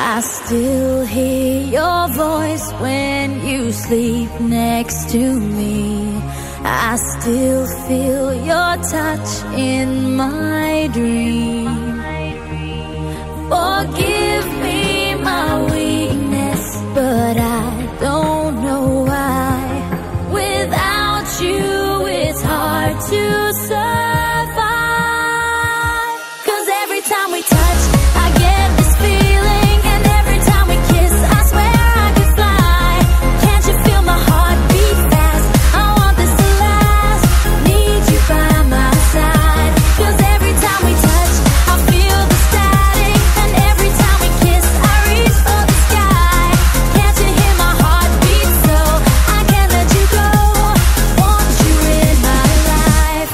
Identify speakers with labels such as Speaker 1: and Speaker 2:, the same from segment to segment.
Speaker 1: I still hear your voice when you sleep next to me. I still feel your touch in my dream. Forgive me my weakness, but I don't know why. Without you, it's hard to survive. 'Cause every time we touch, I get this feeling, and every time we kiss, I swear I could fly. Can't you feel my heart beat fast? I want this to last. Need you by my side. 'Cause every time we touch, I feel the static, and every time we kiss, I reach for the sky. Can't you hear my heart beat? So I can't let you go. Want you in my life.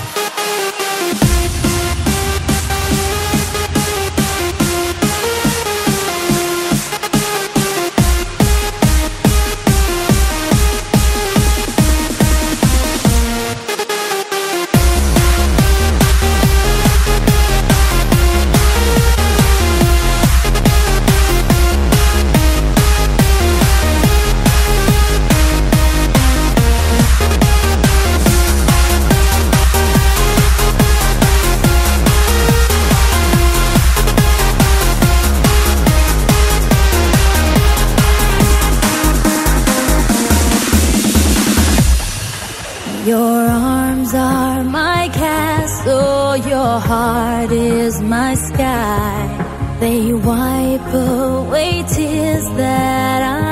Speaker 1: Your arms are my castle, your heart is my sky. They wipe away tears that I